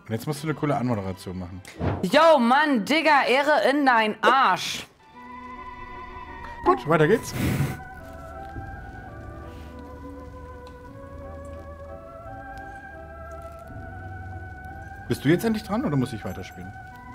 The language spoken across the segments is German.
Und jetzt musst du eine coole Anmoderation machen. Yo, Mann, Digga, Ehre in dein Arsch. Gut, weiter geht's. Bist du jetzt endlich dran oder muss ich weiterspielen?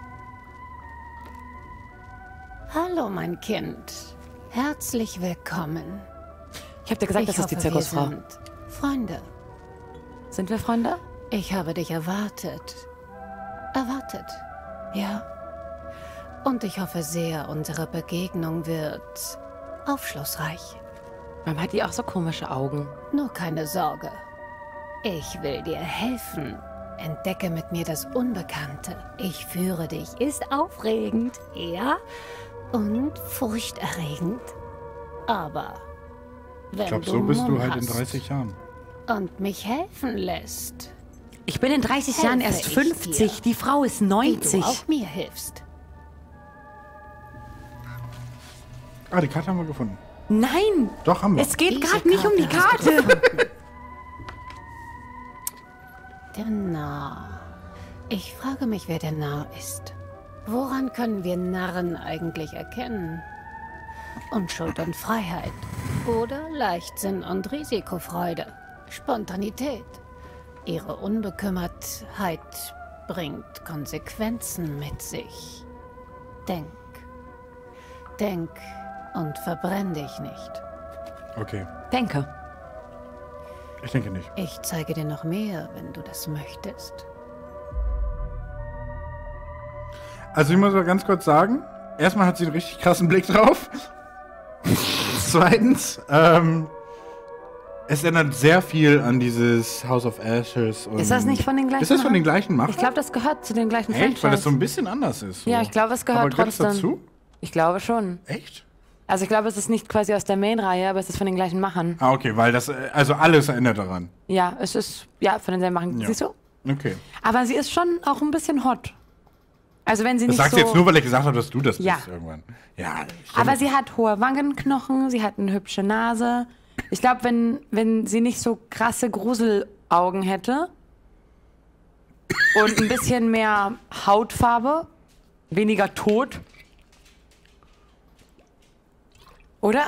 Hallo, mein Kind. Herzlich willkommen. Ich hab dir gesagt, das ist die Zirkusfrau. Wir sind Freunde. Sind wir Freunde? Ich habe dich erwartet. Erwartet, ja. Und ich hoffe sehr, unsere Begegnung wird aufschlussreich. Warum hat die auch so komische Augen? Nur keine Sorge. Ich will dir helfen. Entdecke mit mir das Unbekannte. Ich führe dich. Ist aufregend, ja? Und furchterregend. Aber wenn Ich glaube, so bist du halt in hast 30 Jahren. und mich helfen lässt, Ich bin in 30 Jahren erst Helfe ich 50. dir. Die Frau ist wie 90. du auch mir hilfst. Ah, die Karte haben wir gefunden. Nein! Doch, haben wir. Es geht Diese gerade nicht um die hast du Karte. gefunden. Der Narr. Ich frage mich, wer der Narr ist. Woran können wir Narren eigentlich erkennen? Unschuld und Freiheit. Oder Leichtsinn und Risikofreude. Spontanität. Ihre Unbekümmertheit bringt Konsequenzen mit sich. Denk. Denk und verbrenn dich nicht. Okay, Denke. ich denke nicht. Ich zeige dir noch mehr, wenn du das möchtest. Also ich muss mal ganz kurz sagen, erstmal hat sie einen richtig krassen Blick drauf. Zweitens, es ändert sehr viel an dieses House of Ashes. Und Ist das nicht von den gleichen Ist das von den Machern? gleichen Machern? Ich glaube, das gehört zu den gleichen Echt? Weil das so Franchise. ein bisschen anders ist. So. Ja, ich glaube, es gehört Aber gehört das trotzdem. dazu? Ich glaube schon. Echt? Also ich glaube, es ist nicht quasi aus der Main-Reihe, aber es ist von den gleichen Machern. Ah, okay, weil das, also alles erinnert daran. Ja, es ist, ja, von denselben Machern. Ja. Siehst du? Okay. Aber sie ist schon auch ein bisschen hot. Also wenn sie Das nicht sagst so... du jetzt nur, weil ich gesagt habe, dass du das Ja. bist irgendwann. Ja. Aber sie hat hohe Wangenknochen, sie hat eine hübsche Nase. Ich glaube, wenn sie nicht so krasse Gruselaugen hätte und ein bisschen mehr Hautfarbe, weniger tot. Oder?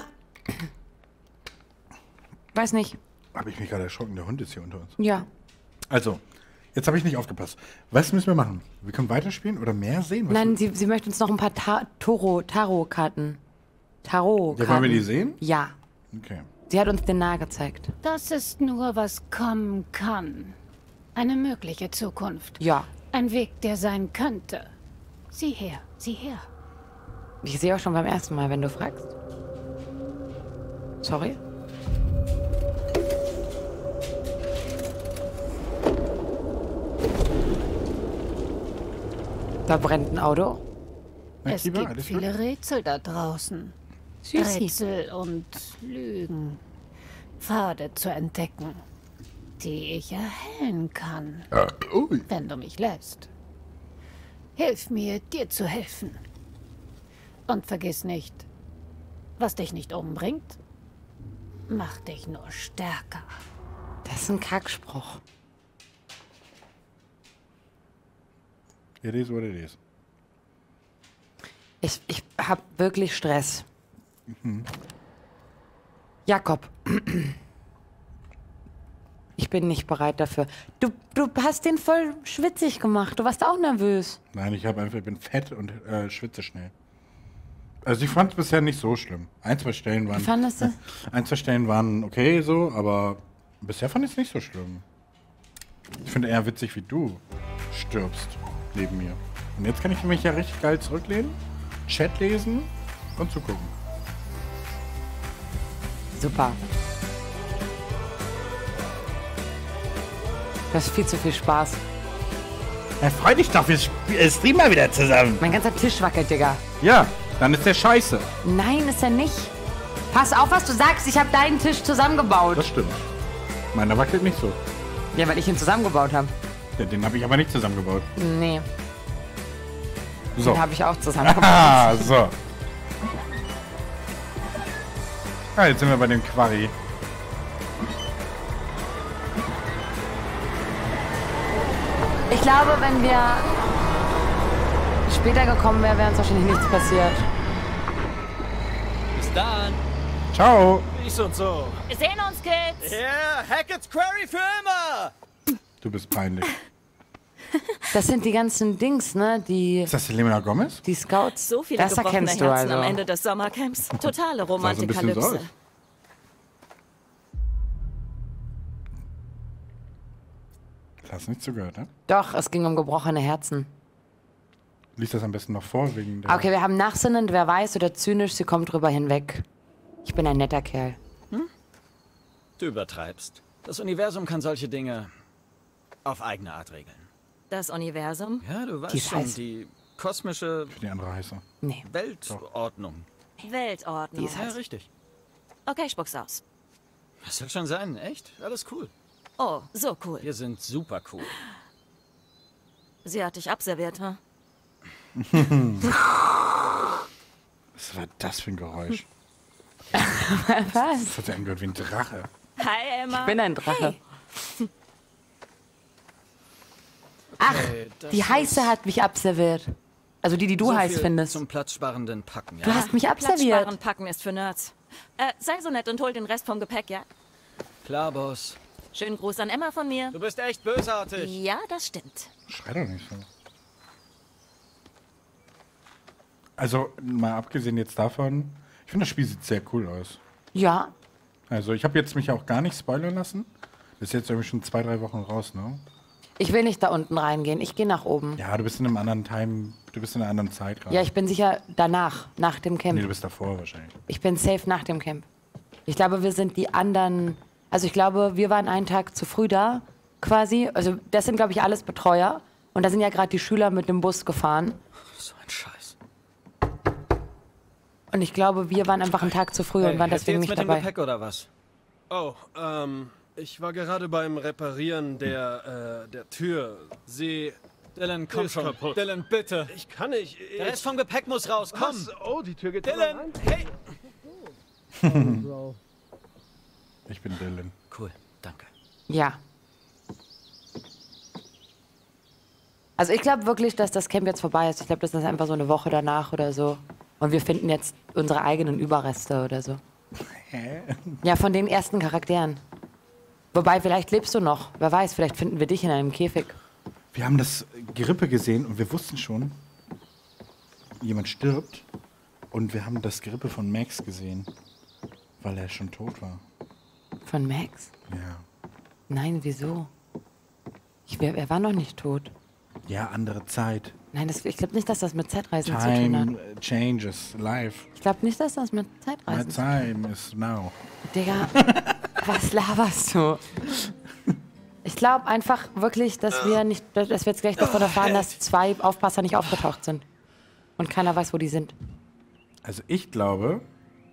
Weiß nicht. Habe ich mich gerade erschrocken, der Hund ist hier unter uns. Ja. Also, jetzt habe ich nicht aufgepasst. Was müssen wir machen? Wir können weiterspielen oder mehr sehen? Was Nein, sie möchte uns noch ein paar Tarotkarten. ja, wollen wir die sehen? Ja. Okay. Sie hat uns den Nah gezeigt. Das ist nur, was kommen kann. Eine mögliche Zukunft. Ja. Ein Weg, der sein könnte. Sieh her, sieh her. Ich sehe auch schon beim ersten Mal, wenn du fragst. Sorry. Da brennt ein Auto. Na, Es Kiba, gibt alles viele gut? Rätsel da draußen. Süßi. Rätsel und Lügen. Pfade zu entdecken, die ich erhellen kann, Ui. wenn du mich lässt. Hilf mir, dir zu helfen. Und vergiss nicht, was dich nicht umbringt, macht dich nur stärker. Das ist ein Kackspruch. It is what it is. Ich hab wirklich Stress. Jakob. Ich bin nicht bereit dafür. Du hast den voll schwitzig gemacht. Du warst auch nervös. Nein, ich bin fett und schwitze schnell. Also ich fand es bisher nicht so schlimm. Ein, zwei Stellen waren. Wie fandest du? Ein, zwei Stellen waren okay so, aber bisher fand ich es nicht so schlimm. Ich finde eher witzig, wie du stirbst neben mir. Und jetzt kann ich mich ja richtig geil zurücklehnen, Chat lesen und zugucken. Super. Du hast viel zu viel Spaß. Ja, freu dich doch, wir streamen mal wieder zusammen. Mein ganzer Tisch wackelt, Digga. Ja, dann ist der scheiße. Nein, ist er nicht. Pass auf, was du sagst. Ich habe deinen Tisch zusammengebaut. Das stimmt. Meiner wackelt nicht so. Ja, weil ich ihn zusammengebaut habe. Ja, den habe ich aber nicht zusammengebaut. Nee, So. den habe ich auch zusammengebaut. Ah, so. Ah, jetzt sind wir bei dem Quarry. Ich glaube, wenn wir später gekommen wären, wäre uns wahrscheinlich nichts passiert. Bis dann. Ciao. Peace und so. Wir sehen uns, Kids. Yeah, Hackett's Quarry für immer. Du bist peinlich. Das sind die ganzen Dings, ne? Ist das Selena Gomez? Die Scouts. So viele das gebrochene erkennst du Herzen also. am Ende des Sommercamps. Totale Sah so ein bisschen so Romantikalypse. aus. Hast du nicht zugehört, ne? Doch, es ging um gebrochene Herzen. Lies das am besten noch vor, wegen der... Okay, wir haben nachsinnend, wer weiß oder zynisch, sie kommt drüber hinweg. Ich bin ein netter Kerl. Du übertreibst. Das Universum kann solche Dinge auf eigene Art regeln. Das Universum? Ja, du Die weißt ist schon, heiß. die kosmische Die andere heißer. Nee. Weltordnung. Weltordnung. Die ist Ja, heiß. richtig. Okay, spuck's aus. Das soll schon sein, echt? Alles cool. Oh, so cool. Wir sind super cool. Sie hat dich abserviert, hm? Was war das für ein Geräusch? Was? Das hat ja angehört wie ein Drache. Hi, Emma. Ich bin ein Drache. Okay, das Die Heiße ist hat mich abserviert. Also die du so heiß viel findest. Zum platzsparenden Packen, ja? Du hast mich abserviert. Platzsparen packen ist für Nerds. Sei so nett und hol den Rest vom Gepäck, ja? Klar, Boss. Schönen Gruß an Emma von mir. Du bist echt bösartig. Ja, das stimmt. Schrei doch nicht so. Also, mal abgesehen jetzt davon, ich finde, das Spiel sieht sehr cool aus. Ja. Also, ich habe jetzt mich auch gar nicht spoilern lassen. Das ist jetzt irgendwie schon 2-3 Wochen raus, ne? Ich will nicht da unten reingehen. Ich gehe nach oben. Ja, du bist in einem anderen du bist in einer anderen Zeit gerade. Ja, ich bin sicher danach, nach dem Camp. Nee, du bist davor wahrscheinlich. Ich bin safe nach dem Camp. Ich glaube, wir sind die anderen. Also ich glaube, wir waren einen Tag zu früh da, quasi. Also das sind, glaube ich, alles Betreuer. Und da sind ja gerade die Schüler mit dem Bus gefahren. So ein Scheiß. Und ich glaube, wir waren einfach einen Tag zu früh und waren Helft ihr deswegen jetzt nicht mit dem dabei. Gepäck oder was? Oh, ich war gerade beim Reparieren der Tür. Sie... Dylan, komm Ist schon. kaputt. Dylan, bitte. Ich kann nicht... Der Rest vom Gepäck muss raus, komm. Was? Oh, die Tür geht Dylan, rein. hey. Ich bin Dylan. Cool, danke. Ja. Also ich glaube wirklich, dass das Camp jetzt vorbei ist. Ich glaube, das ist einfach so eine Woche danach oder so. Und wir finden jetzt unsere eigenen Überreste oder so. Hä? Ja, von den ersten Charakteren. Wobei, vielleicht lebst du noch. Wer weiß, vielleicht finden wir dich in einem Käfig. Wir haben das Gerippe gesehen und wir wussten schon, jemand stirbt. Und wir haben das Gerippe von Max gesehen, weil er schon tot war. Von Max? Ja. Nein, wieso? Er war noch nicht tot. Ja, andere Zeit. Nein, ich glaube nicht, dass das mit Zeitreisen zu tun Time hat. changes life. Ich glaube nicht, dass das mit My Zeitreisen zu tun hat. time is now. Digga, was laberst du? Ich glaube einfach wirklich, dass wir jetzt gleich davon erfahren, dass 2 Aufpasser nicht aufgetaucht sind. Und keiner weiß, wo die sind. Also ich glaube,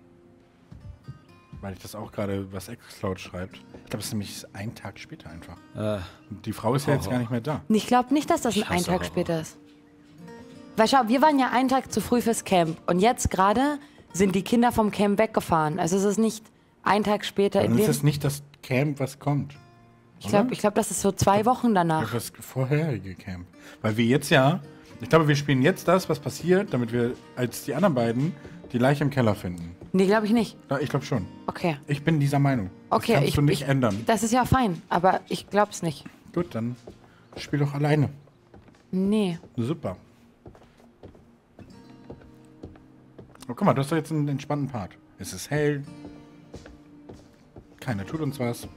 weil ich das auch gerade, was Xcloud schreibt, ich glaube, es ist nämlich ein Tag später einfach. Und die Frau ist ja jetzt gar nicht mehr da. Ich glaube nicht, dass das ein Scheiße, Tag Horror. später ist. Weil schau, wir waren ja einen Tag zu früh fürs Camp. Und jetzt gerade sind die Kinder vom Camp weggefahren. Also es ist nicht ein Tag später. Dann ist das nicht das Camp, was kommt. Ich glaube, das ist so 2 Wochen danach. Das vorherige Camp. Weil wir jetzt ja, ich glaube, wir spielen jetzt das, was passiert, damit wir als die anderen beiden die Leiche im Keller finden. Nee, glaube ich nicht. Ja, ich glaube schon. Okay. Ich bin dieser Meinung. Okay, das kannst du nicht ändern. Das ist ja fein, aber ich glaube es nicht. Gut, dann spiel doch alleine. Nee. Super. Oh, guck mal, du hast doch jetzt einen entspannten Part. Es ist hell. Keiner tut uns was.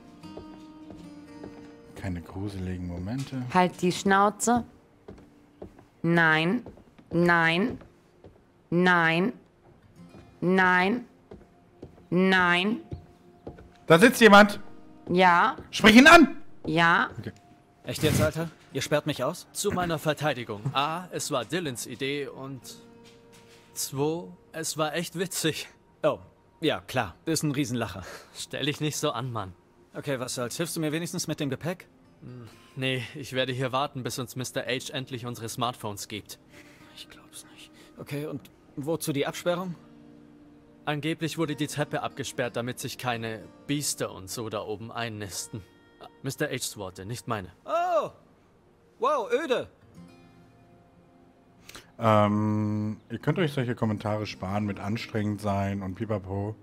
Keine gruseligen Momente. Halt die Schnauze. Nein. Nein. Nein. Nein. Nein. Da sitzt jemand. Ja. Sprich ihn an. Ja. Echt jetzt, Alter? Ihr sperrt mich aus? Zu meiner Verteidigung. A, es war Dylans Idee und 2, es war echt witzig. Oh, ja, klar. Ist ein Riesenlacher. Stell dich nicht so an, Mann. Okay, was soll's? Hilfst du mir wenigstens mit dem Gepäck? Nee, ich werde hier warten, bis uns Mr. H endlich unsere Smartphones gibt. Ich glaub's nicht. Okay, und wozu die Absperrung? Angeblich wurde die Treppe abgesperrt, damit sich keine Biester und so da oben einnisten. Mr. H's Worte, nicht meine. Oh! Wow, öde. Ihr könnt euch solche Kommentare sparen mit anstrengend sein und pipapo.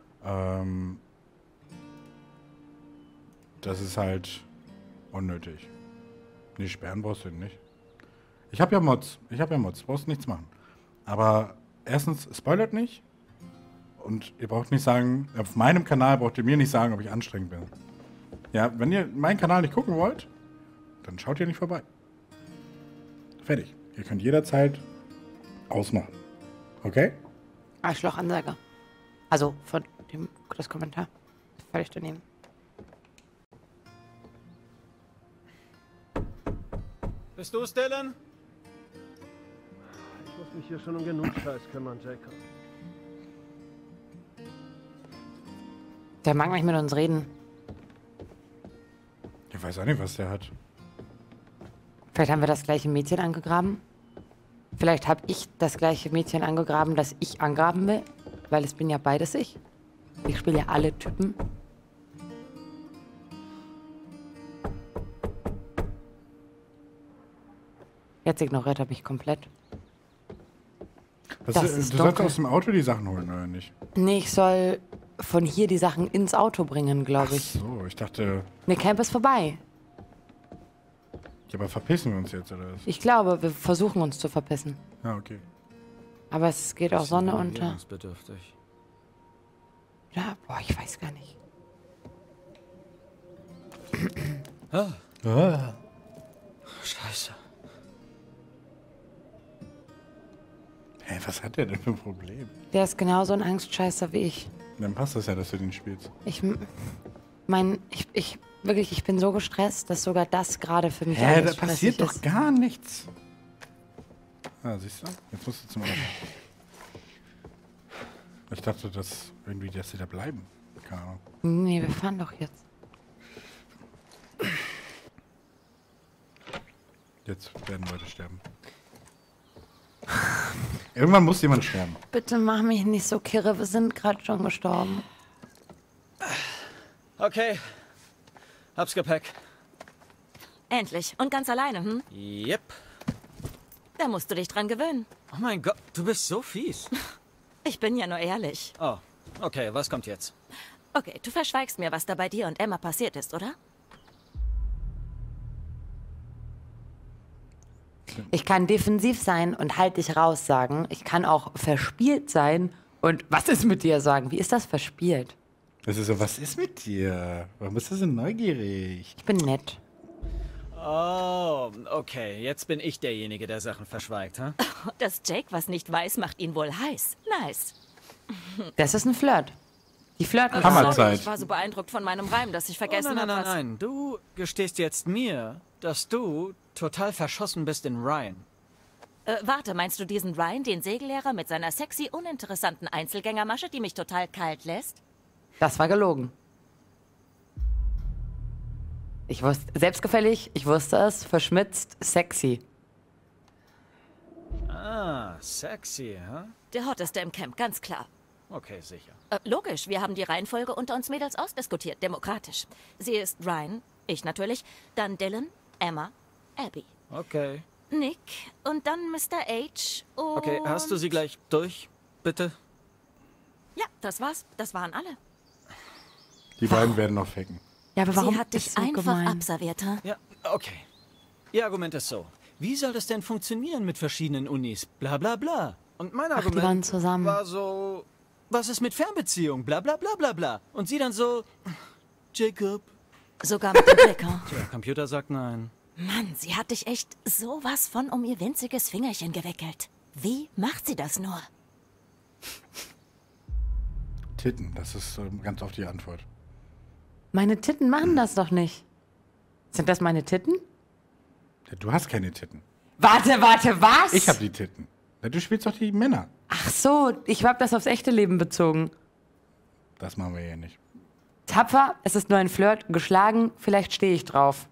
Das ist halt unnötig. Nee, sperren brauchst du nicht. Ich habe ja Mods. Brauchst nichts machen. Aber erstens, spoilert nicht. Und ihr braucht nicht sagen, auf meinem Kanal braucht ihr mir nicht sagen, ob ich anstrengend bin. Ja, wenn ihr meinen Kanal nicht gucken wollt, dann schaut ihr nicht vorbei. Fertig. Ihr könnt jederzeit ausmachen. Okay? Arschloch-Ansage. Also von dem das Kommentar. Völlig daneben. Bist du's, Dylan? Ich muss mich hier schon um genug Scheiß kümmern, Jacob. Der mag nicht mit uns reden. Ich weiß auch nicht, was der hat. Vielleicht haben wir das gleiche Mädchen angegraben. Vielleicht habe ich das gleiche Mädchen angegraben, das ich angraben will. Weil es bin ja beides ich. Ich spiele ja alle Typen. Jetzt ignoriert er mich komplett. Du Das ist sollst dunkel. aus dem Auto die Sachen holen, oder nicht? Nee, ich soll von hier die Sachen ins Auto bringen, glaube ich. So, ich dachte, Ne, Camp ist vorbei. ja, aber verpissen wir uns jetzt, oder was? Ich glaube, wir versuchen uns zu verpissen. Ja, okay. Aber es geht auch Sonne unter. Renovierungsbedürftig. Ja, boah, ich weiß gar nicht. Scheiße. Hä, was hat der denn für ein Problem? Der ist genauso ein Angstscheißer wie ich. Dann passt das ja, dass du den spielst. Ich wirklich, ich bin so gestresst, dass sogar das gerade für mich Hä, da alles passiert stressig doch ist. gar nichts. Ah, siehst du? Jetzt musst du zum Auto. Ich dachte, dass sie da bleiben. Keine Ahnung. Nee, wir fahren doch jetzt. Jetzt werden Leute sterben. Irgendwann muss jemand sterben. Bitte mach mich nicht so kirre, wir sind gerade schon gestorben. Okay. Hab's Gepäck. Endlich. Und ganz alleine, hm? Yep. Da musst du dich dran gewöhnen. Oh mein Gott, du bist so fies. Ich bin ja nur ehrlich. Oh, okay, was kommt jetzt? Okay, du verschweigst mir, was da bei dir und Emma passiert ist, oder? Ich kann defensiv sein und halt dich raus sagen. Ich kann auch verspielt sein und was ist mit dir sagen? Wie ist das verspielt? Das ist so, was ist mit dir? Warum bist du so neugierig? Ich bin nett. Oh, okay, jetzt bin ich derjenige, der Sachen verschweigt, ha? Dass Jake was nicht weiß, macht ihn wohl heiß. Nice. Das ist ein Flirt. Die flirten. Hammerzeit. Sorry, ich war so beeindruckt von meinem Reim, dass ich vergessen nein, habe, nein. Du gestehst jetzt mir, dass du total verschossen bist in Ryan. Warte, meinst du diesen Ryan, den Segellehrer mit seiner sexy, uninteressanten Einzelgängermasche, die mich total kalt lässt? Das war gelogen. Ich wusste, selbstgefällig, ich wusste es, verschmitzt, sexy. Ah, sexy, ha? Der Hotteste im Camp, ganz klar. Okay, sicher. Logisch, wir haben die Reihenfolge unter uns Mädels ausdiskutiert, demokratisch. Sie ist Ryan, ich natürlich, dann Dylan, Emma, Abby, Okay. Nick und dann Mr. H. und... Okay, hast du sie gleich durch, bitte? Ja, das war's. Das waren alle. Die beiden werden noch faken. Ja, aber warum Sie hat ist dich so einfach gemein? abserviert, ha? Ja, okay. Ihr Argument ist so. Wie soll das denn funktionieren mit verschiedenen Unis? Bla bla bla. Und mein Ach, die Argument waren zusammen. war so, was ist mit Fernbeziehung? Bla bla bla bla bla. Und sie dann so, Jacob. Sogar mit dem Blick, ha? Der Computer sagt nein. Mann, sie hat dich echt sowas von um ihr winziges Fingerchen gewickelt. Wie macht sie das nur? Titten, das ist ganz oft die Antwort. Meine Titten machen das doch nicht. Sind das meine Titten? Ja, du hast keine Titten. Warte, was? Ich hab die Titten. Ja, du spielst doch die Männer. Ach so, ich hab das aufs echte Leben bezogen. Das machen wir hier nicht. Tapfer, es ist nur ein Flirt, geschlagen, vielleicht stehe ich drauf.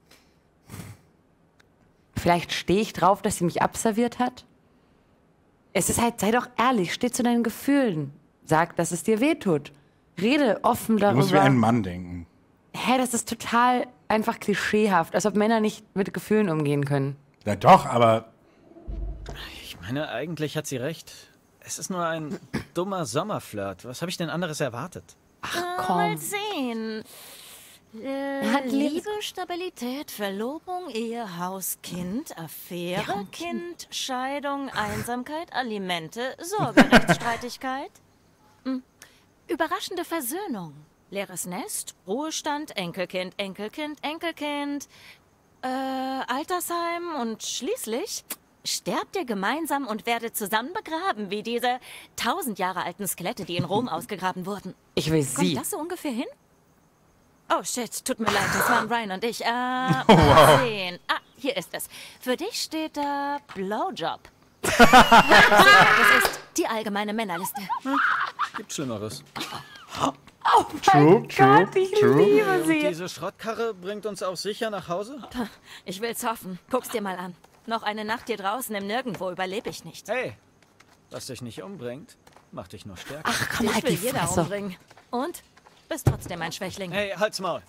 Vielleicht stehe ich drauf, dass sie mich abserviert hat? Es ist halt, sei doch ehrlich, steh zu deinen Gefühlen. Sag, dass es dir wehtut. Rede offen Du musst wie darüber. ein Mann denken. Hä, das ist total einfach klischeehaft, als ob Männer nicht mit Gefühlen umgehen können. Ja doch, aber Ich meine, eigentlich hat sie recht. Es ist nur ein dummer Sommerflirt. Was habe ich denn anderes erwartet? Mal Komm. sehen. hat Liebe, Stabilität, Verlobung, Ehe, Haus, Kind, Affäre, Kind, Scheidung, Einsamkeit, Alimente, Sorgerechtsstreitigkeit. Überraschende Versöhnung. Leeres Nest, Ruhestand, Enkelkind, Enkelkind, Enkelkind, Altersheim und schließlich sterbt ihr gemeinsam und werdet zusammen begraben, wie diese 1000 Jahre alten Skelette, die in Rom ausgegraben wurden. Ich will Kommt sie. das so ungefähr hin? Oh shit, tut mir leid, das waren Ryan und ich. Mal sehen. Ah, hier ist es. Für dich steht da Blowjob. Das ist die allgemeine Männerliste. Gibt Schlimmeres. true. Ich liebe sie. Diese Schrottkarre bringt uns auch sicher nach Hause? Ich will's hoffen. Guck's dir mal an. Noch eine Nacht hier draußen im Nirgendwo überlebe ich nicht. Hey, was dich nicht umbringt, macht dich nur stärker. Ach komm, Ich halt will die jeder Fresse. umbringen. Und? Bist trotzdem ein Schwächling. Hey, halt's Maul.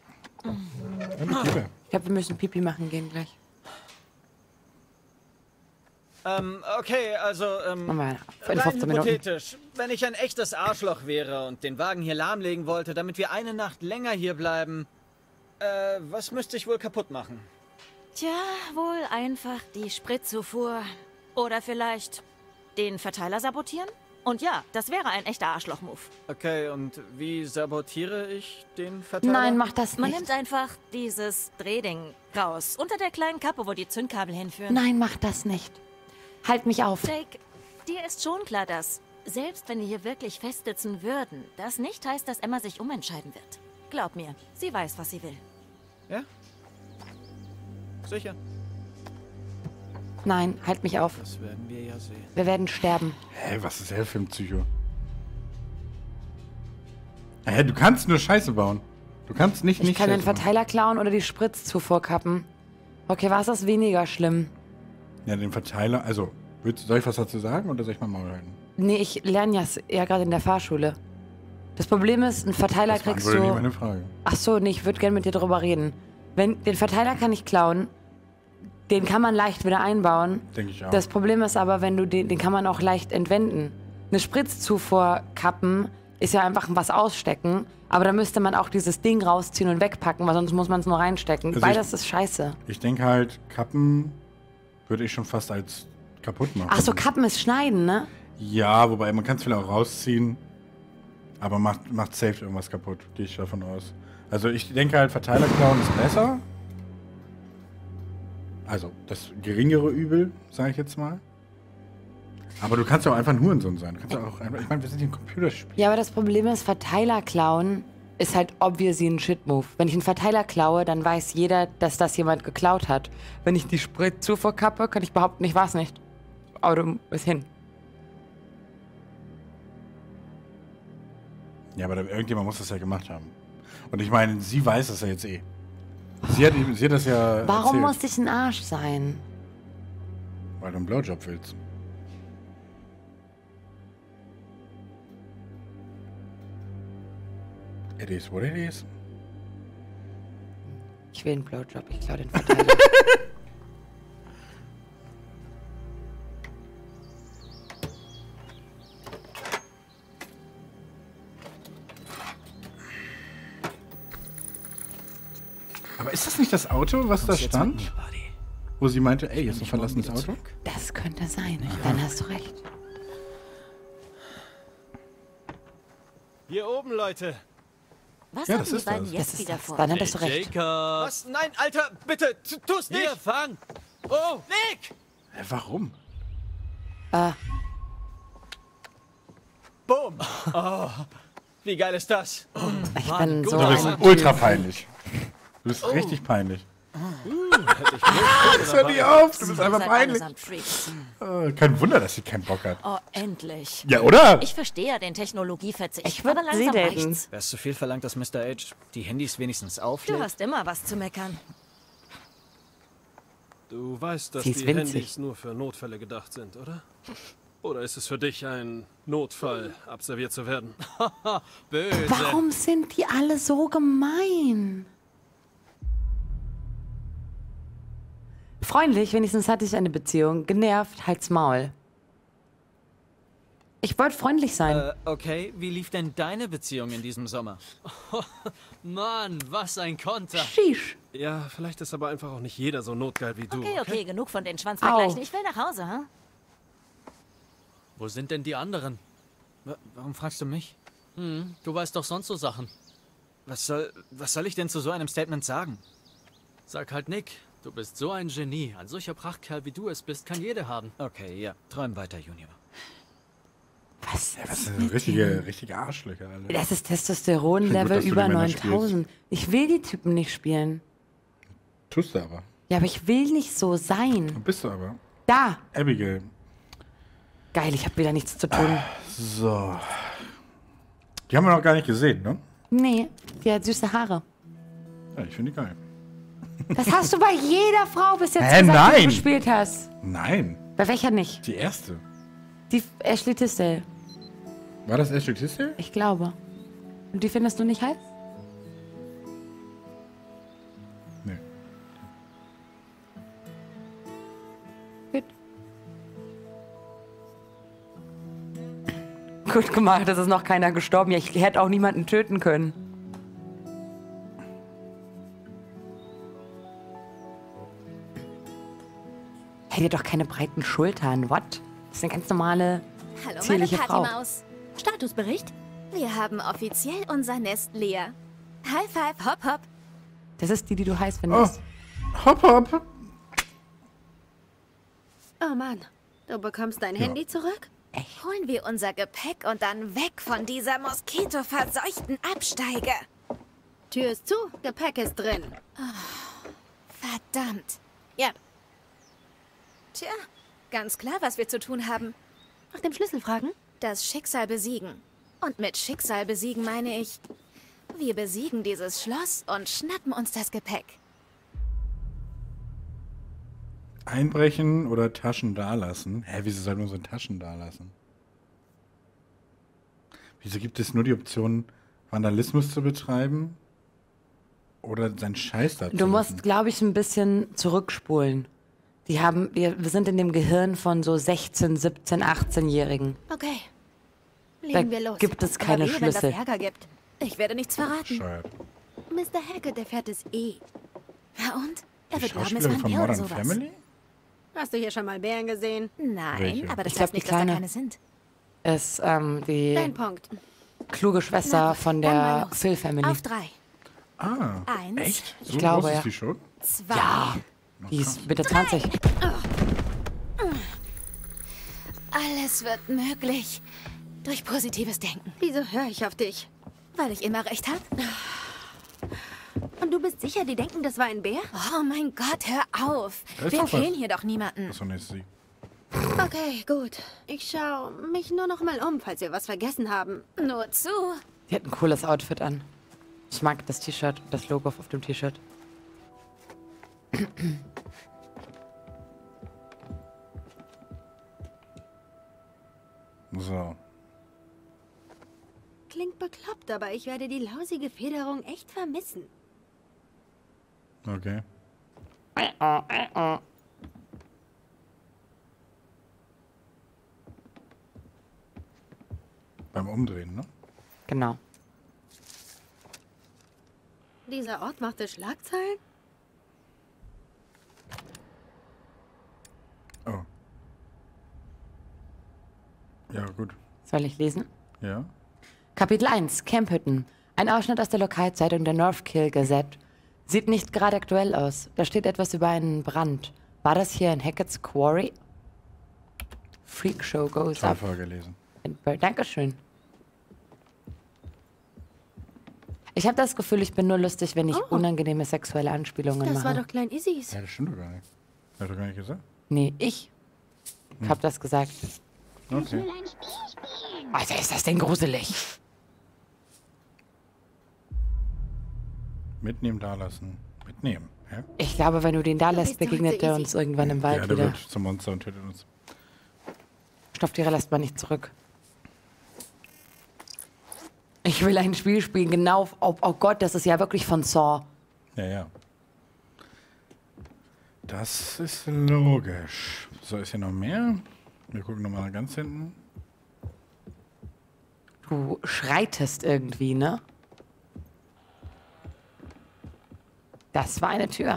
Ich glaube, wir müssen Pipi machen gehen gleich. Okay, also, Machen wir in rein 15 Minuten. hypothetisch. Wenn ich ein echtes Arschloch wäre und den Wagen hier lahmlegen wollte, damit wir eine Nacht länger hier bleiben, was müsste ich wohl kaputt machen? Tja, wohl einfach die Spritzufuhr. Oder vielleicht den Verteiler sabotieren? Und ja, das wäre ein echter Arschloch-Move. Okay, und wie sabotiere ich den Verteiler? Nein, mach das Man nicht. nimmt einfach dieses Drehding raus. Unter der kleinen Kappe, wo die Zündkabel hinführen. Nein, mach das nicht. Halt mich auf. Jake, dir ist schon klar, dass, selbst wenn wir hier wirklich festsitzen würden, das nicht heißt, dass Emma sich umentscheiden wird. Glaub mir, sie weiß, was sie will. Ja? Sicher. Nein, halt mich auf. Das werden wir ja sehen. Wir werden sterben. Hä, was ist der für ein Psycho? Hä, du kannst nur Scheiße bauen. Du kannst nicht Ich kann den Scheiße bauen. Verteiler klauen oder die Spritzzufuhr kappen. Okay, war es das weniger schlimm? Ja, den Verteiler, also, soll ich was dazu sagen oder soll ich mal Maul halten? Nee, ich lerne ja gerade in der Fahrschule. Das Problem ist, einen Verteiler Das kriegst beantwortet nicht du... meine Frage. Ach so, nee, ich würde gerne mit dir drüber reden. Den Verteiler kann ich klauen. Den kann man leicht wieder einbauen. Denke ich auch. Das Problem ist aber, wenn du den kann man auch leicht entwenden. Eine Spritzzufuhr kappen ist ja einfach was ausstecken. Aber da müsste man auch dieses Ding rausziehen und wegpacken, weil sonst muss man es nur reinstecken. Also Beides ist scheiße. Ich denke halt, Kappen würde ich schon fast als kaputt machen. Ach so, Kappen ist Schneiden, ne? Ja, wobei man kann es vielleicht auch rausziehen. Aber macht safe irgendwas kaputt, gehe ich davon aus. Also ich denke halt, Verteiler klauen ist besser. Also das geringere Übel, sage ich jetzt mal. Aber du kannst ja auch einfach ein Hurensohn sein. Du kannst ja auch einfach, ich meine, wir sind hier ein Computerspiel. Ja, aber das Problem ist, Verteiler klauen ist halt obviously ein Shit-Move. Wenn ich einen Verteiler klaue, dann weiß jeder, dass das jemand geklaut hat. Wenn ich die Spritzzufuhr kappe, kann ich behaupten, ich war's nicht. Auto ist hin. Ja, aber irgendjemand muss das ja gemacht haben. Und ich meine, sie weiß das ja jetzt eh. Sie hat das ja Warum erzählt, muss ich ein Arsch sein? weil du einen Blowjob willst. It is what it is. Ich will einen Blowjob, ich klaue den Verteiler. Aber ist das nicht das Auto, was da stand? Wo sie meinte, ey, jetzt ein verlassenes Auto? Das könnte sein. Dann hast du recht. Hier oben, Leute. Was Ja, haben das die ist beiden das. jetzt Das ist wieder das. vor? Dann hattest du recht. Jacob! Was? Nein, Alter, bitte, tu's nicht. Hier, fang! Oh! Nick! Hä, warum? Boom. Oh, wie geil ist das? Ich bin so Du bist ein ultra peinlich. Du bist richtig peinlich. Hör nie auf, du bist Ihr einfach seid peinlich. allesamt Freaks. Kein Wunder, dass sie keinen Bock hat. Oh, endlich. Ja, oder? Ich verstehe ja den Technologieverzicht, Ich würd aber sie langsam daten. reicht's. Wär's zu viel verlangt, dass Mr. H die Handys wenigstens Du auflädt? hast immer was zu meckern. Du weißt, dass Sie ist die winzig. Handys nur für Notfälle gedacht sind, oder? Oder ist es für dich ein Notfall, abserviert zu werden? Böse. Warum sind die alle so gemein? Freundlich, wenigstens hatte ich eine Beziehung. Genervt, halt's Maul. Ich wollte freundlich sein. Okay, wie lief denn deine Beziehung in diesem Sommer? Mann, was ein Konter. Sheesh. Ja, vielleicht ist aber einfach auch nicht jeder so notgeil wie du. Okay, genug von den Schwanzvergleichen. Ich will nach Hause, ha? Wo sind denn die anderen? Warum fragst du mich? Du weißt doch sonst so Sachen. Was soll ich denn zu so einem Statement sagen? Sag halt Nick, du bist so ein Genie. Ein solcher Prachtkerl wie du es bist, kann jeder haben. Okay, ja. Träum weiter, Junior. Was? Das sind richtige Arschlöcher, alle. Das ist Testosteron-Level Gut, dass du über die Männer 9000. Ich will die Typen nicht spielen. Tust du aber. Ja, aber ich will nicht so sein. Bist du aber. Da. Abigail. Geil, ich habe wieder nichts zu tun. So. Die haben wir noch gar nicht gesehen, ne? Nee, die hat süße Haare. Ja, ich finde die geil. Das hast du bei jeder Frau bis jetzt Hä, gesagt, die nein. du gespielt hast. Nein, Bei welcher nicht? die erste. Die Ashley Tisdale. War das Ashley Tisdale? Ich glaube. Und die findest du nicht heiß? Nee. Gut. Gut gemacht, es ist noch keiner gestorben. Ja, ich hätte auch niemanden töten können. Hey, die hat doch keine breiten Schultern. What? Das ist eine ganz normale, Hallo, zierliche meine Frau. Partymaus. Statusbericht? Wir haben offiziell unser Nest leer. High five, hopp, hopp. Das ist die, die du heiß Oh, findest. hopp, hopp. Oh Mann, du bekommst dein Handy zurück? Holen wir unser Gepäck und dann weg von dieser moskitoverseuchten Absteige. Tür ist zu, Gepäck ist drin. Verdammt. Ja. Tja, ganz klar, was wir zu tun haben. Nach dem Schlüssel fragen? Das Schicksal besiegen. Und mit Schicksal besiegen meine ich, wir besiegen dieses Schloss und schnappen uns das Gepäck. Einbrechen oder Taschen dalassen? Hä, wieso soll man so Taschen dalassen? Wieso gibt es nur die Option, Vandalismus zu betreiben? Oder seinen Scheiß da zu Du musst, lassen? glaube ich, ein bisschen zurückspulen. Wir sind in dem Gehirn von so 16, 17, 18-Jährigen. Okay. Da Legen wir los. gibt es keine Aber wehe, wenn Schlüssel. das Ärger gibt. Ich werde nichts verraten. Bescheuert. Mr. Hackett, der fährt es eh. Na und? Er Die wird glauben, es Schauspielerin war von ein Bär oder Modern sowas. Family? Hast du hier schon mal Bären gesehen? Nein, Welche? aber das Ich glaub, heißt die nicht, dass da Kleine. keine sind. Ist die Dein Punkt. kluge Schwester Na gut, von dann mal der los. Phil Family. Auf 3. Ah, 1, echt? So Ich glaube, groß ja. ist die schon? 2. Ja, die ist Mitte 20. Alles wird möglich. Durch positives Denken. Wieso höre ich auf dich? Weil ich immer recht habe. Und du bist sicher, die denken, das war ein Bär? Oh mein Gott, hör auf. Da ist Wir doch was. killen hier doch niemanden. Achso, nee, ist sie. Okay, gut. Ich schaue mich nur noch mal um, falls wir was vergessen haben. Nur zu. Die hat ein cooles Outfit an. Ich mag das T-Shirt, das Logo auf dem T-Shirt. So. Klingt bekloppt, aber ich werde die lausige Federung echt vermissen. Okay. Beim Umdrehen, ne? Genau. Dieser Ort machte Schlagzeilen? Oh. Ja, gut. Soll ich lesen? Ja. Kapitel 1, Camphütten. Ein Ausschnitt aus der Lokalzeitung der Northkill Gazette. Sieht nicht gerade aktuell aus. Da steht etwas über einen Brand. War das hier in Hackett's Quarry? Freakshow goes Toll up. vorgelesen. Dankeschön. Ich habe das Gefühl, ich bin nur lustig, wenn ich unangenehme sexuelle Anspielungen Das mache. war doch Klein Isis. Ja, das stimmt doch gar nicht. Hat doch gar nicht gesagt. Nee, ich hab das gesagt. Okay. Alter, ist das denn gruselig? Mitnehmen, da lassen. Mitnehmen. Ja? Ich glaube, wenn du den da lässt, bist doch begegnet so er easy. uns irgendwann im Ja, Wald der wieder. wird zum Monster und tötet uns. Stofftiere lässt man nicht zurück. Ich will ein Spiel spielen, genau. Oh Gott, das ist ja wirklich von Saw. Ja, ja. Das ist logisch. So, ist hier noch mehr? Wir gucken nochmal ganz hinten. Du schreitest irgendwie, ne? Das war eine Tür.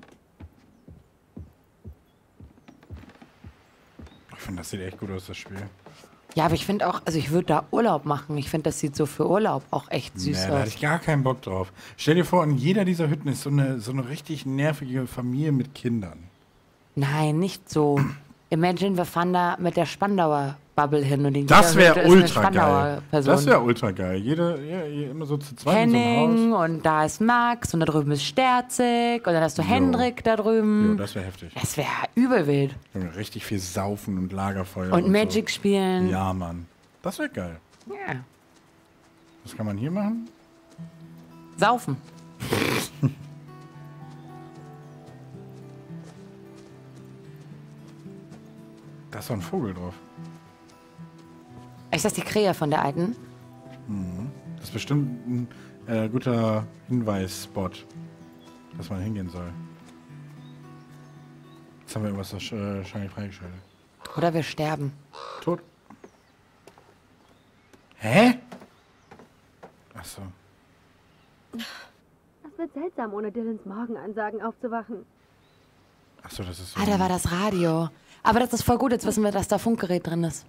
Ich finde, das sieht echt gut aus, das Spiel. Ja, aber ich finde auch, also ich würde da Urlaub machen. Ich finde, das sieht so für Urlaub auch echt süß Nee, da hatte aus. ich gar keinen Bock drauf. Stell dir vor, in jeder dieser Hütten ist so eine richtig nervige Familie mit Kindern. Nein, nicht so. Imagine, wir fahren da mit der Spandauer Bubble hin und in Das jeder Hütte wäre ist eine ultra Spandauer geil. Person. Das wäre ultra geil. Immer so zu zweit in so einem Henning Haus. und da ist Max und da drüben ist Sterzig und dann hast du Jo. Hendrik da drüben. Jo, das wäre heftig. Das wäre übel wild. Richtig viel Saufen und Lagerfeuer. Und Magic so. spielen. Ja, Mann. Das wäre geil. Ja. Was kann man hier machen? Saufen. Da ist doch ein Vogel drauf. Ist das die Krähe von der alten? Das ist bestimmt ein guter Hinweisspot, dass man hingehen soll. Jetzt haben wir irgendwas wahrscheinlich freigeschaltet. Oder wir sterben. Tot. Hä? Achso. Es wird seltsam, ohne Dylans Morgenansagen aufzuwachen. Achso, das ist so. Ah, da war das Radio. Aber das ist voll gut, jetzt wissen wir, dass da Funkgerät drin ist.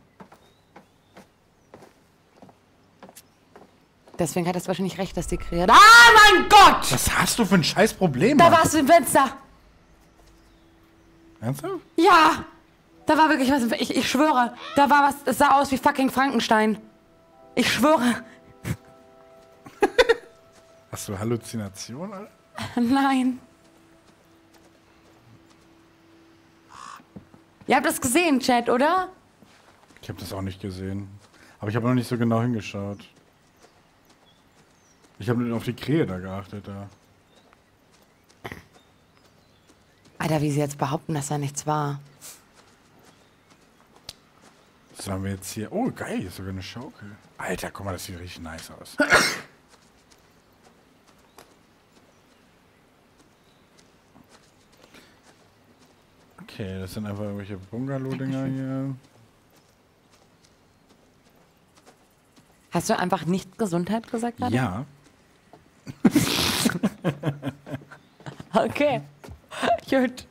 Deswegen hat es wahrscheinlich recht, dass die Krähe... Ah, mein Gott! Was hast du für ein scheiß Problem? Da Mann? warst du im Fenster. Ernsthaft? Ja! Da war wirklich was im Fenster. Ich schwöre, da war was, es sah aus wie fucking Frankenstein. Ich schwöre. Hast du Halluzination, Alter? Nein. Ihr habt das gesehen, Chat, oder? Ich habe das auch nicht gesehen. Aber ich habe noch nicht so genau hingeschaut. Ich habe nur auf die Krähe da geachtet, da. Alter, wie sie jetzt behaupten, dass da nichts war. Was haben wir jetzt hier? Oh, geil, hier ist sogar eine Schaukel. Alter, guck mal, das sieht richtig nice aus. Okay, das sind einfach irgendwelche Bungalow-Dinger hier. Hast du einfach nicht Gesundheit gesagt gerade? Ja. Okay. Gut.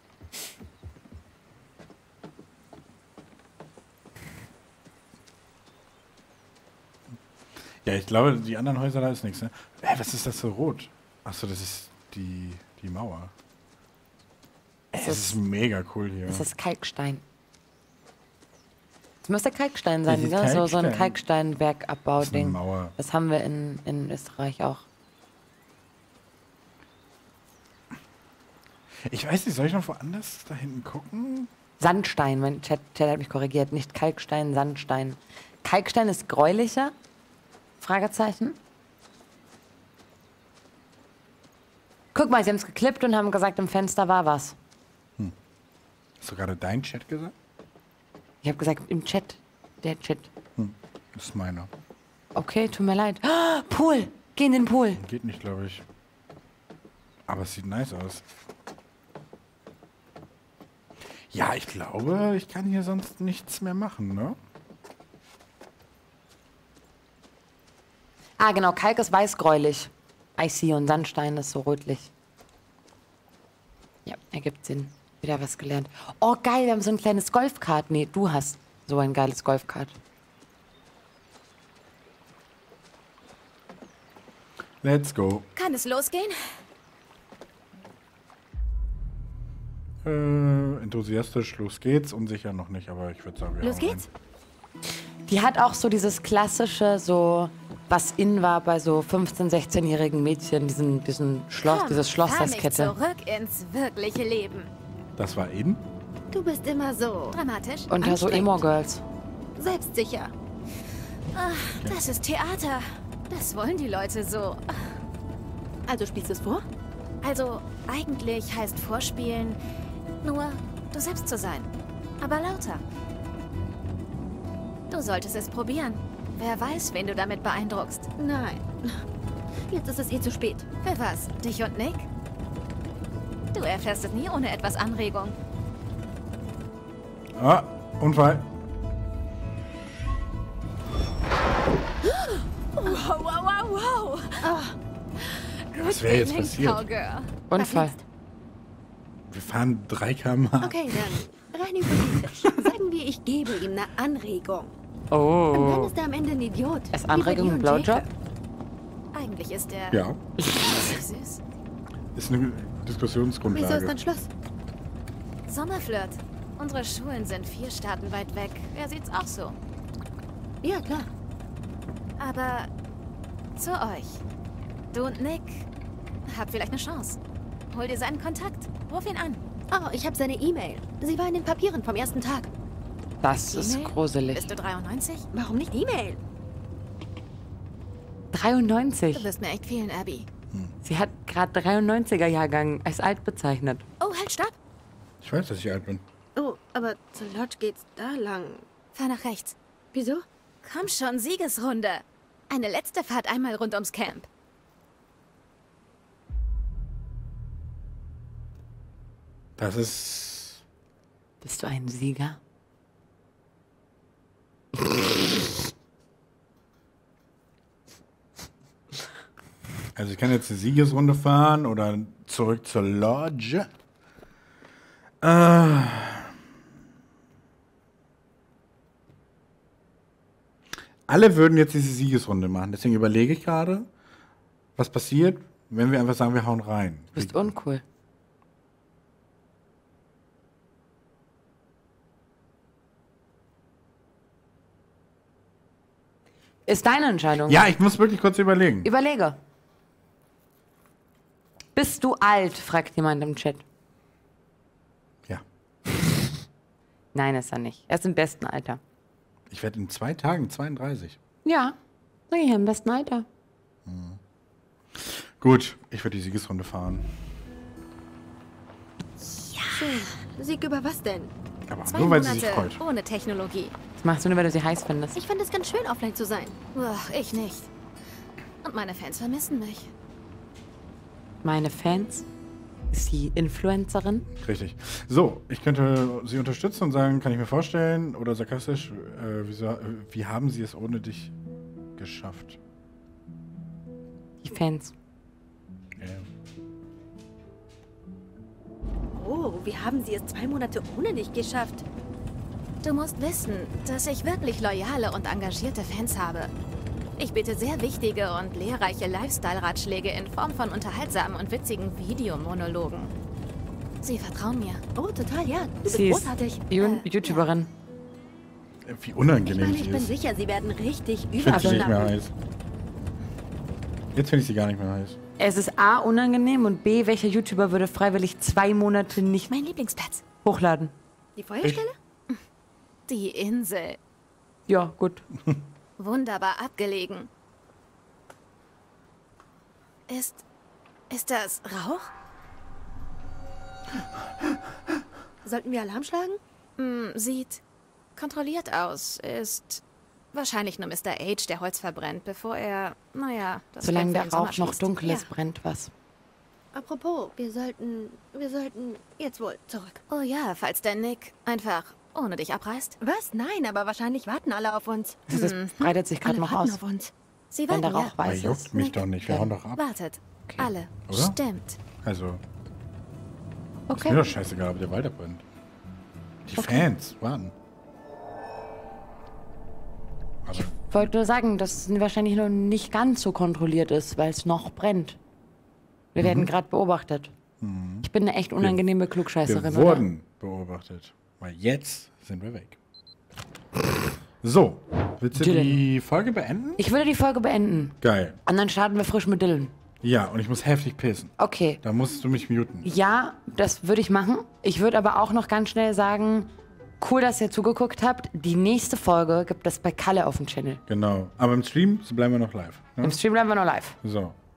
Ja, ich glaube, die anderen Häuser, da ist nichts, ne? Was ist das so rot? Achso, das ist die Mauer. Es ist mega cool hier. Das ist Kalkstein. Das müsste Kalkstein sein, Das ist gell? So ein Kalkstein. Kalksteinbergabbau-Ding. Das ist eine Mauer. Das haben wir in Österreich auch. Ich weiß nicht, soll ich noch woanders da hinten gucken? Sandstein, mein Chat hat mich korrigiert. Nicht Kalkstein, Sandstein. Kalkstein ist gräulicher? Fragezeichen. Guck mal, sie haben es geklippt und haben gesagt, im Fenster war was. Hast du gerade dein Chat gesagt? Ich habe gesagt, im Chat. Der Chat. Das ist meiner. Okay, tut mir leid. Ah, Pool! Geh in den Pool. Geht nicht, glaube ich. Aber es sieht nice aus. Ja, ich glaube, ich kann hier sonst nichts mehr machen, ne? Ah, genau, Kalk ist weißgräulich. Icy und Sandstein ist so rötlich. Ja, ergibt Sinn. Wieder was gelernt. Oh, geil, wir haben so ein kleines Golfkart. Nee, du hast so ein geiles Golfkart. Let's go. Kann es losgehen? Enthusiastisch, los geht's. Unsicher noch nicht, aber ich würde sagen, wir Los hauen geht's? Die hat auch so dieses klassische, so, was in war bei so 15-, 16-jährigen Mädchen, diesen Schloss, Komm, dieses Schloss fahr als mich Kette. zurück ins wirkliche Leben. rein. Das war eben. Du bist immer so dramatisch. Und da so anstrengend, Emo-Girls. Selbstsicher. Ach, das ist Theater. Das wollen die Leute so. Also spielst du es vor? Also, eigentlich heißt Vorspielen nur, du selbst zu sein. Aber lauter. Du solltest es probieren. Wer weiß, wen du damit beeindruckst. Nein. Jetzt ist es eh zu spät. Für was? Dich und Nick? Du erfährst es nie ohne etwas Anregung. Ah, Unfall. Wow, wow, wow, wow. Was wäre jetzt passiert? Cowgirl. Unfall. Wir fahren 3 km/h. Okay, dann rein hypothetisch. Sagen wir, ich gebe ihm eine Anregung. Und dann Oh. ist er am Ende ein Idiot. Ist Anregung Wie ein bei dir und Blowjob? Jacob. Eigentlich ist er Ja, süß. ist eine Wieso ist Diskussionsgrundlage. dann Schluss? Sommerflirt. Unsere Schulen sind 4 Staaten weit weg. Er sieht's auch so. Ja, klar. Aber zu euch. Du und Nick habt vielleicht eine Chance. Hol dir seinen Kontakt. Ruf ihn an. Oh, ich habe seine E-Mail. Sie war in den Papieren vom ersten Tag. Das ist E-Mail? gruselig. Bist du 93? Warum nicht E-Mail? 93. Du wirst mir echt fehlen, Abby. Sie hat gerade 93er-Jahrgang als alt bezeichnet. Oh, halt, stopp. Ich weiß, dass ich alt bin. Oh, aber zur Lodge geht's da lang. Fahr nach rechts. Wieso? Komm schon, Siegesrunde. Eine letzte Fahrt einmal rund ums Camp. Das ist... Bist du ein Sieger? Also ich kann jetzt eine Siegesrunde fahren oder zurück zur Lodge. Alle würden jetzt diese Siegesrunde machen. Deswegen überlege ich gerade, was passiert, wenn wir einfach sagen, wir hauen rein. Du bist uncool. Ist deine Entscheidung. Ja, ich muss wirklich kurz überlegen. Überlege. Bist du alt? Fragt jemand im Chat. Ja. Nein, ist er nicht. Er ist im besten Alter. Ich werde in 2 Tagen 32. Ja. Na ja, im besten Alter. Gut, ich würde die Siegesrunde fahren. Schön. Sieg über was denn? Aber 2 nur weil sie sich Monate freut. ohne Technologie. Das machst du nur, weil du sie heiß findest. Ich finde es ganz schön, offline zu sein. Uah, ich nicht. Und meine Fans vermissen mich. Meine Fans? Ist sie Influencerin? Richtig. So, ich könnte sie unterstützen und sagen, kann ich mir vorstellen, oder sarkastisch, wie haben sie es ohne dich geschafft? Die Fans. Ja. Oh, wie haben sie es 2 Monate ohne dich geschafft? Du musst wissen, dass ich wirklich loyale und engagierte Fans habe. Ich biete sehr wichtige und lehrreiche Lifestyle-Ratschläge in Form von unterhaltsamen und witzigen Videomonologen. Sie vertrauen mir. Oh, total, ja. Du bist Sie ist großartig. YouTuberin. Wie Ich unangenehm meine, sie ich bin ist. sicher, sie werden richtig Ich finde sie nicht mehr überschnappen. heiß. Jetzt finde ich sie gar nicht mehr heiß. Es ist A, unangenehm und B, welcher YouTuber würde freiwillig 2 Monate nicht Mein Lieblingsplatz. hochladen? Die Feuerstelle? Die Insel. Ja, gut. Wunderbar abgelegen. Ist das Rauch? Sollten wir Alarm schlagen? Sieht kontrolliert aus. Ist wahrscheinlich nur Mr. H, der Holz verbrennt, bevor er, naja, das Solange Camp der für den Sommer Rauch noch schließt. dunkel ist, Ja. brennt was. Apropos, wir sollten jetzt wohl zurück. Oh ja, falls der Nick einfach ohne dich abreißt. Was? Nein, aber wahrscheinlich warten alle auf uns. Das breitet sich gerade Alle noch warten aus. auf uns. Sie Wenn warten, der ja. Rauch Aber weiß juckt ist. mich doch nicht, wir hauen doch ab. Wartet. Alle. Oder? Stimmt. Also, ist mir Okay. doch scheißegal, ob der weiter brennt. Die Fans warten. Aber Ich wollte nur sagen, dass es wahrscheinlich noch nicht ganz so kontrolliert ist, weil es noch brennt. Wir werden gerade beobachtet. Ich bin eine echt unangenehme Klugscheißerin, wir wurden beobachtet. Weil jetzt sind wir weg. So, willst du Dylan. die Folge beenden? Ich würde die Folge beenden. Geil. Und dann starten wir frisch mit Dylan. Ja, und ich muss heftig pissen. Okay. Da musst du mich muten. Ja, das würde ich machen. Ich würde aber auch noch ganz schnell sagen, cool, dass ihr zugeguckt habt. Die nächste Folge gibt es bei Kalle auf dem Channel. Genau. Aber im Stream bleiben wir noch live. Ne? Im Stream bleiben wir noch live. So.